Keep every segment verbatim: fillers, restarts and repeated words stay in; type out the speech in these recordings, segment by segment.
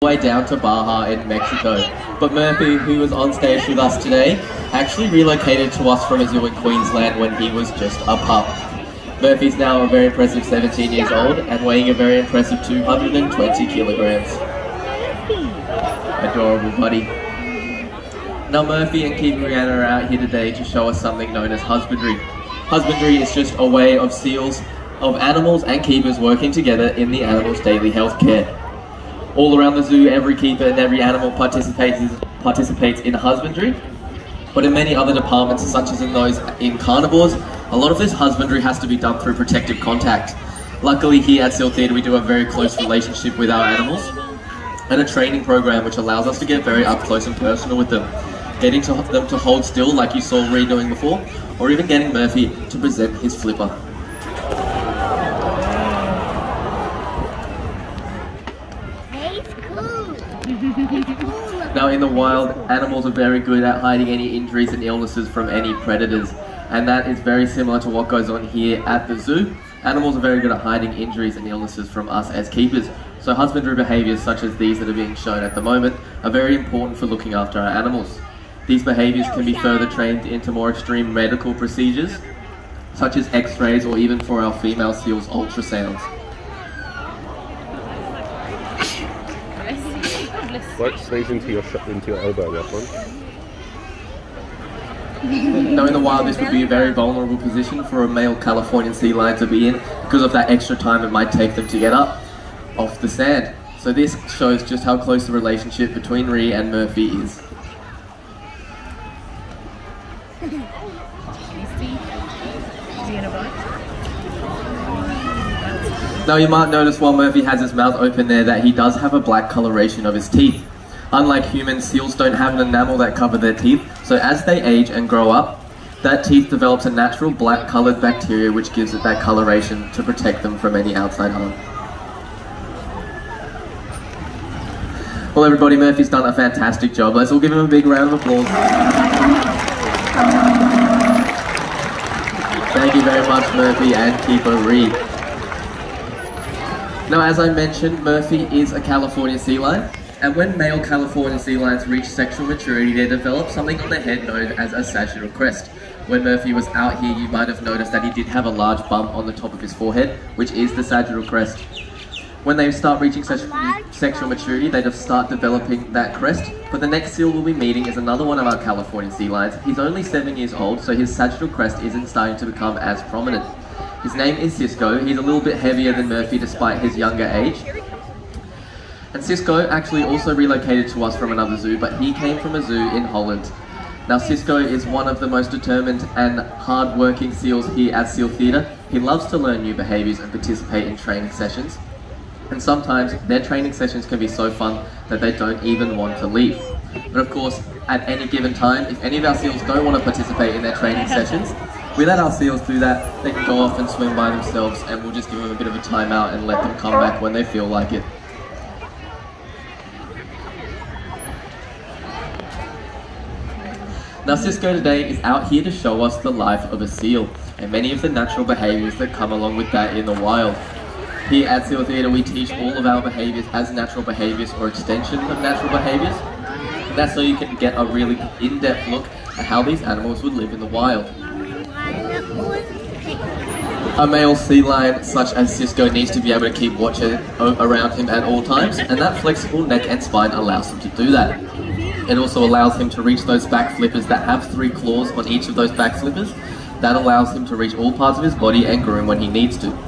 way down to Baja in Mexico. But Murphy, who was on stage with us today, actually relocated to us from a zoo in Queensland when he was just a pup. Murphy's now a very impressive seventeen years old and weighing a very impressive two hundred twenty kilograms. Adorable buddy. Now Murphy and Keeper Rihanna are out here today to show us something known as husbandry. Husbandry is just a way of seals, of animals and keepers working together in the animal's daily health care. All around the zoo, every keeper and every animal participates, participates in husbandry, but in many other departments, such as in those in carnivores, a lot of this husbandry has to be done through protective contact. Luckily here at Seal Theatre we do have a very close relationship with our animals and a training program which allows us to get very up close and personal with them. Getting to them to hold still like you saw Ree doing before, or even getting Murphy to present his flipper. Now in the wild, animals are very good at hiding any injuries and illnesses from any predators, and that is very similar to what goes on here at the zoo. Animals are very good at hiding injuries and illnesses from us as keepers, so husbandry behaviours such as these that are being shown at the moment are very important for looking after our animals. These behaviours can be further trained into more extreme medical procedures, such as x-rays or even for our female seals, ultrasounds. Right, sneeze into your into your elbow, that one. Now in the wild this would be a very vulnerable position for a male Californian sea lion to be in because of that extra time it might take them to get up off the sand. So this shows just how close the relationship between Ree and Murphy is. Now you might notice while Murphy has his mouth open there that he does have a black coloration of his teeth. Unlike humans, seals don't have an enamel that cover their teeth, so as they age and grow up, that teeth develops a natural black coloured bacteria which gives it that coloration to protect them from any outside harm. Well everybody, Murphy's done a fantastic job. Let's all give him a big round of applause. Thank you very much Murphy and Keeper Ree. Now as I mentioned, Murphy is a California sea lion, and when male California sea lions reach sexual maturity they develop something on their head known as a sagittal crest. When Murphy was out here you might have noticed that he did have a large bump on the top of his forehead, which is the sagittal crest. When they start reaching sexual maturity they just start developing that crest, but the next seal we'll be meeting is another one of our California sea lions. He's only seven years old, so his sagittal crest isn't starting to become as prominent. His name is Cisco. He's a little bit heavier than Murphy despite his younger age. And Cisco actually also relocated to us from another zoo, but he came from a zoo in Holland. Now Cisco is one of the most determined and hard-working seals here at Seal Theatre. He loves to learn new behaviours and participate in training sessions. And sometimes their training sessions can be so fun that they don't even want to leave. But of course, at any given time, if any of our seals don't want to participate in their training sessions, we let our seals do that. They can go off and swim by themselves and we'll just give them a bit of a timeout and let them come back when they feel like it. Now Cisco today is out here to show us the life of a seal and many of the natural behaviours that come along with that in the wild. Here at Seal Theatre we teach all of our behaviours as natural behaviours or extension of natural behaviours. And that's so you can get a really in-depth look at how these animals would live in the wild. A male sea lion such as Cisco needs to be able to keep watch around him at all times, and that flexible neck and spine allows him to do that. It also allows him to reach those back flippers that have three claws on each of those back flippers. That allows him to reach all parts of his body and groom when he needs to.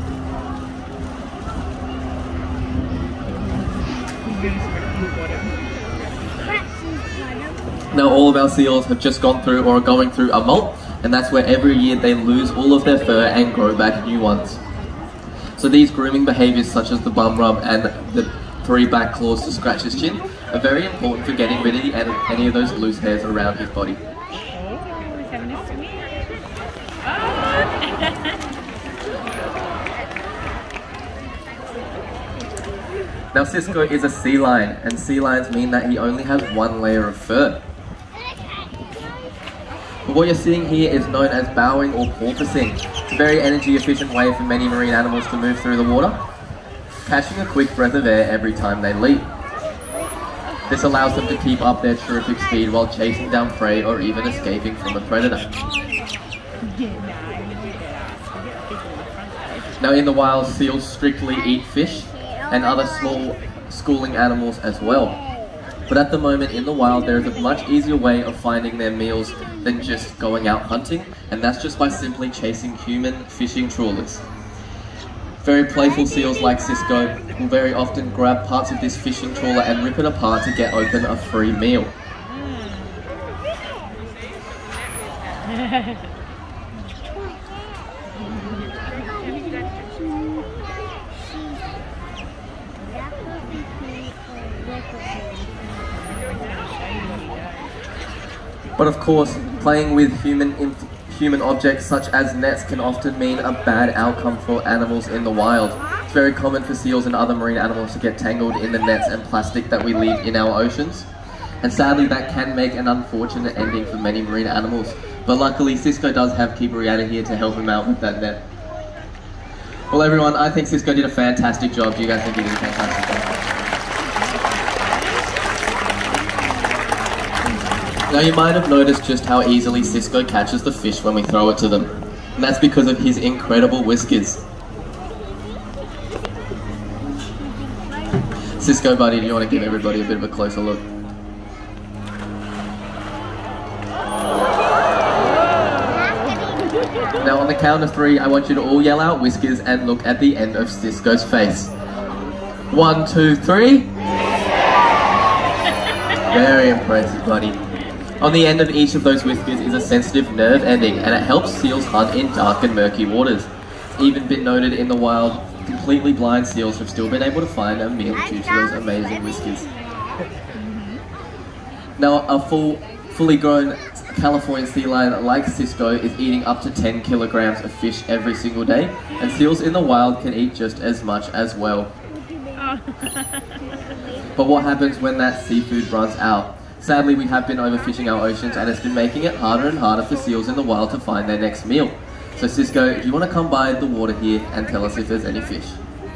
Now all of our seals have just gone through or are going through a molt, and that's where every year they lose all of their fur and grow back new ones. So these grooming behaviours such as the bum rub and the three back claws to scratch his chin are very important for getting rid of the, any of those loose hairs around his body. Now Cisco is a sea lion, and sea lions mean that he only has one layer of fur. But what you're seeing here is known as bowing or porpoising. It's a very energy efficient way for many marine animals to move through the water, catching a quick breath of air every time they leap. This allows them to keep up their terrific speed while chasing down prey or even escaping from a predator. Now in the wild, seals strictly eat fish and other small schooling animals as well. But at the moment in the wild, there is a much easier way of finding their meals than just going out hunting, and that's just by simply chasing human fishing trawlers. Very playful seals like Cisco will very often grab parts of this fishing trawler and rip it apart to get open a free meal. But of course, playing with human human objects such as nets can often mean a bad outcome for animals in the wild. It's very common for seals and other marine animals to get tangled in the nets and plastic that we leave in our oceans. And sadly, that can make an unfortunate ending for many marine animals. But luckily, Cisco does have Keeper Rihanna here to help him out with that net. Well everyone, I think Cisco did a fantastic job. Do you guys think he did a fantastic job? Now you might have noticed just how easily Cisco catches the fish when we throw it to them. And that's because of his incredible whiskers. Cisco buddy, do you want to give everybody a bit of a closer look? Now on the count of three, I want you to all yell out whiskers and look at the end of Cisco's face. One, two, three. Very impressive, buddy. On the end of each of those whiskers is a sensitive nerve ending, and it helps seals hunt in dark and murky waters. It's even been noted in the wild, completely blind seals have still been able to find a meal due to those amazing whiskers. Now, a full, fully grown Californian sea lion like Cisco is eating up to ten kilograms of fish every single day, and seals in the wild can eat just as much as well. But what happens when that seafood runs out? Sadly, we have been overfishing our oceans, and it's been making it harder and harder for seals in the wild to find their next meal. So Cisco, do you want to come by the water here and tell us if there's any fish?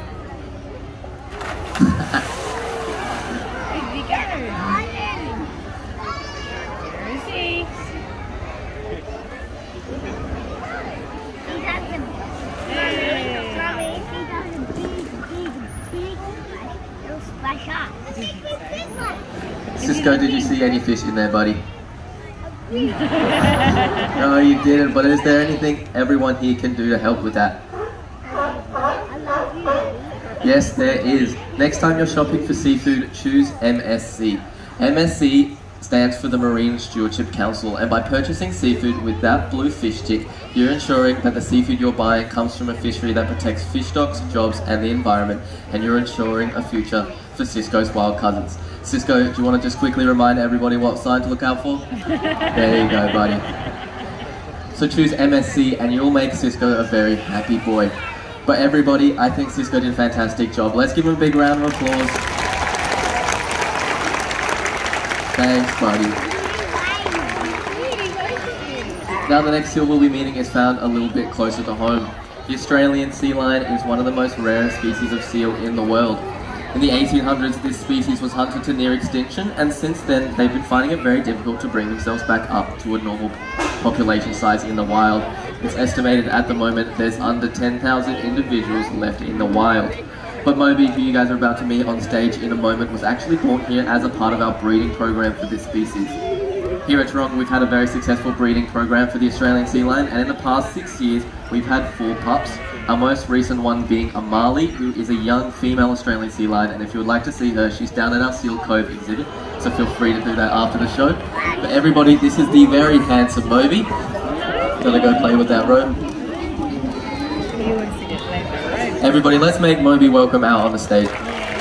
Cisco, did you see any fish in there, buddy? No, you didn't, but is there anything everyone here can do to help with that? Yes, there is. Next time you're shopping for seafood, choose M S C. M S C stands for the Marine Stewardship Council, and by purchasing seafood with that blue fish tick, you're ensuring that the seafood you're buying comes from a fishery that protects fish stocks, jobs, and the environment, and you're ensuring a future for Cisco's wild cousins. Cisco, do you want to just quickly remind everybody what sign to look out for? There you go, buddy. So choose M S C and you'll make Cisco a very happy boy. But everybody, I think Cisco did a fantastic job. Let's give him a big round of applause. Thanks, buddy. Now the next seal we'll be meeting is found a little bit closer to home. The Australian sea lion is one of the most rare species of seal in the world. In the eighteen hundreds, this species was hunted to near extinction, and since then, they've been finding it very difficult to bring themselves back up to a normal population size in the wild. It's estimated at the moment there's under ten thousand individuals left in the wild. But Moby, who you guys are about to meet on stage in a moment, was actually born here as a part of our breeding program for this species. Here at Toronto, we've had a very successful breeding program for the Australian sea lion, and in the past six years, we've had four pups. Our most recent one being Amali, who is a young female Australian sea lion, and if you would like to see her, she's down at our Seal Cove exhibit, so feel free to do that after the show. But everybody, this is the very handsome Moby. Gonna go play with that rope. Everybody, let's make Moby welcome out on the stage.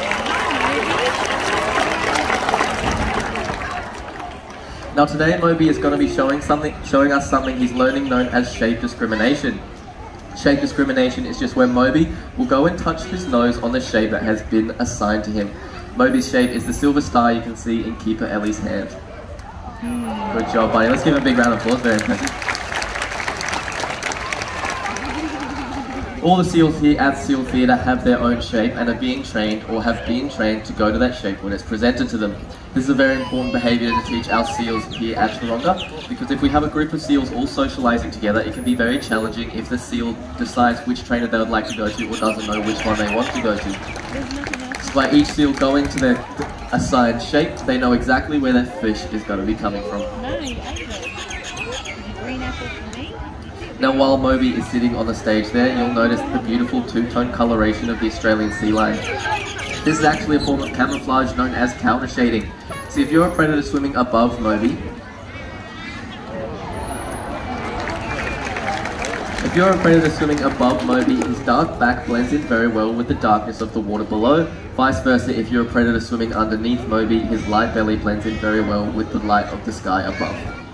Now today, Moby is going to be showing something, showing us something he's learning known as shape discrimination. Shape discrimination is just where Moby will go and touch his nose on the shape that has been assigned to him. Moby's shape is the silver star you can see in Keeper Ellie's hand. Good job, buddy. Let's give him a big round of applause. Very impressive. All the seals here at Seal Theatre have their own shape and are being trained or have been trained to go to that shape when it's presented to them. This is a very important behaviour to teach our seals here at Taronga, because if we have a group of seals all socialising together, it can be very challenging if the seal decides which trainer they would like to go to or doesn't know which one they want to go to. So by each seal going to their assigned shape, they know exactly where their fish is going to be coming from. Now while Moby is sitting on the stage there, you'll notice the beautiful two-tone coloration of the Australian sea lion. This is actually a form of camouflage known as counter shading. So if you're a predator swimming above Moby, if you're a predator swimming above Moby, his dark back blends in very well with the darkness of the water below. Vice versa, if you're a predator swimming underneath Moby, his light belly blends in very well with the light of the sky above.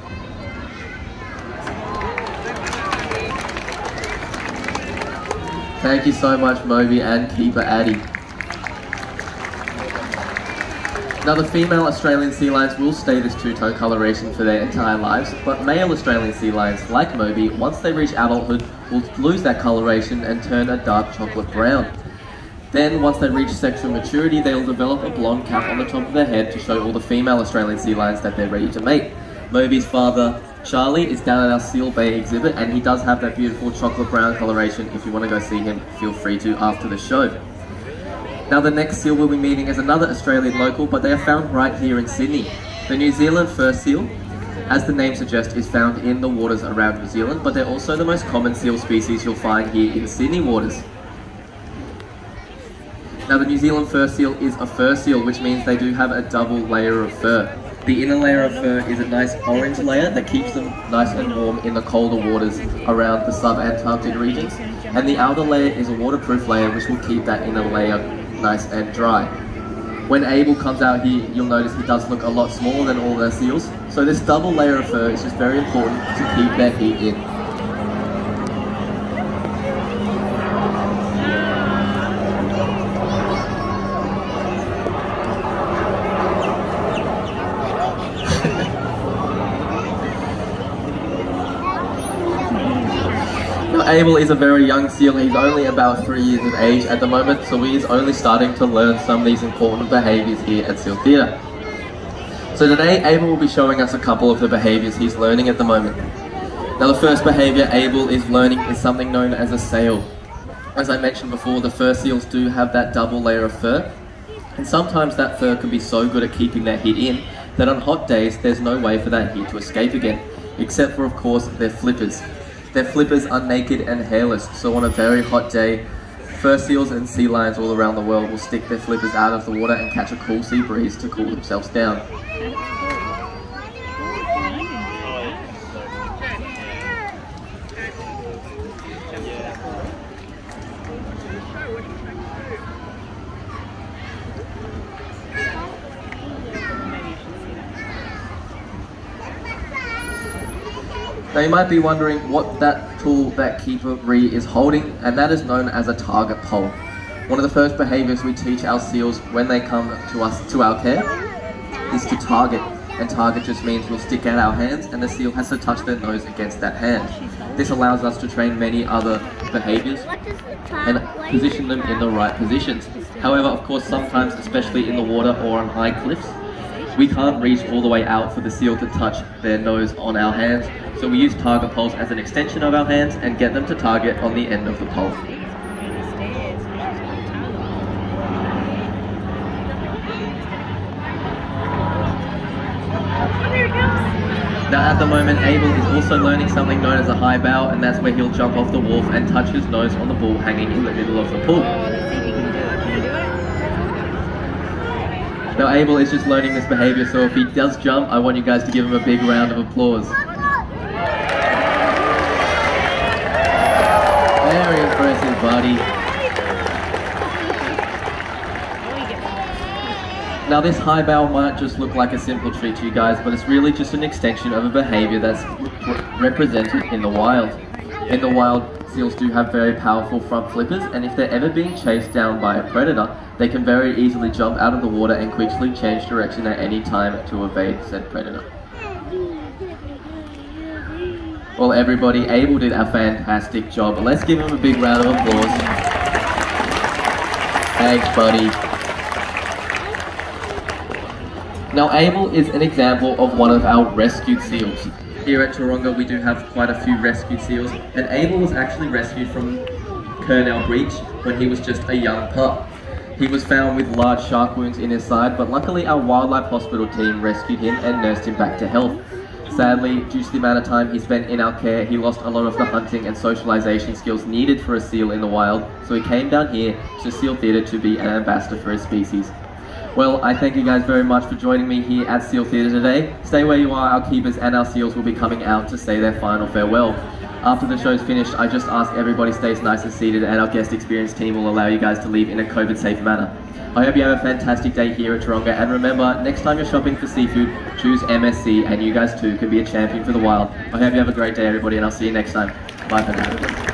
Thank you so much, Moby and Keeper Addy. Now the female Australian sea lions will stay this two-tone coloration for their entire lives, but male Australian sea lions, like Moby, once they reach adulthood, will lose that coloration and turn a dark chocolate brown. Then, once they reach sexual maturity, they will develop a blonde cap on the top of their head to show all the female Australian sea lions that they're ready to mate. Moby's father, Charlie, is down at our Seal Bay exhibit, and he does have that beautiful chocolate brown coloration. If you want to go see him, feel free to after the show. Now the next seal we'll be meeting is another Australian local, but they are found right here in Sydney. The New Zealand fur seal, as the name suggests, is found in the waters around New Zealand, but they're also the most common seal species you'll find here in Sydney waters. Now the New Zealand fur seal is a fur seal, which means they do have a double layer of fur. The inner layer of fur is a nice orange layer that keeps them nice and warm in the colder waters around the sub-Antarctic regions, and the outer layer is a waterproof layer which will keep that inner layer nice and dry. When Abel comes out here, you'll notice he does look a lot smaller than all their seals, so this double layer of fur is just very important to keep their heat in. Abel is a very young seal. He's only about three years of age at the moment, so he is only starting to learn some of these important behaviours here at Seal Theatre. So today Abel will be showing us a couple of the behaviours he's learning at the moment. Now the first behaviour Abel is learning is something known as a sail. As I mentioned before, the fur seals do have that double layer of fur, and sometimes that fur can be so good at keeping their heat in that on hot days there's no way for that heat to escape again, except for of course their flippers. Their flippers are naked and hairless, so on a very hot day, fur seals and sea lions all around the world will stick their flippers out of the water and catch a cool sea breeze to cool themselves down. Now you might be wondering what that tool that Keeper Ree is holding, and that is known as a target pole. One of the first behaviours we teach our seals when they come to us to our care is to target, and target just means we'll stick out our hands and the seal has to touch their nose against that hand. This allows us to train many other behaviours and position them in the right positions. However, of course, sometimes, especially in the water or on high cliffs, we can't reach all the way out for the seal to touch their nose on our hands, so we use target poles as an extension of our hands and get them to target on the end of the pole. Now at the moment, Abel is also learning something known as a high bow, and that's where he'll jump off the wharf and touch his nose on the ball hanging in the middle of the pool. Now Abel is just learning this behaviour, so if he does jump, I want you guys to give him a big round of applause. Very impressive, buddy. Now this high bow might just look like a simple treat to you guys, but it's really just an extension of a behaviour that's re represented in the wild. In the wild, seals do have very powerful front flippers, and if they're ever being chased down by a predator, they can very easily jump out of the water and quickly change direction at any time to evade said predator. Well, everybody, Abel did a fantastic job. Let's give him a big round of applause. Thanks, buddy. Now, Abel is an example of one of our rescued seals. Here at Taronga, we do have quite a few rescued seals, and Abel was actually rescued from Kurnell Breach when he was just a young pup. He was found with large shark wounds in his side, but luckily our wildlife hospital team rescued him and nursed him back to health. Sadly, due to the amount of time he spent in our care, he lost a lot of the hunting and socialization skills needed for a seal in the wild, so he came down here to Seal Theatre to be an ambassador for his species. Well, I thank you guys very much for joining me here at Seal Theatre today. Stay where you are, our keepers and our seals will be coming out to say their final farewell. After the show's finished, I just ask everybody stays nice and seated, and our guest experience team will allow you guys to leave in a COVID-safe manner. I hope you have a fantastic day here at Taronga, and remember, next time you're shopping for seafood, choose M S C, and you guys too can be a champion for the wild. I hope you have a great day, everybody, and I'll see you next time. Bye for now.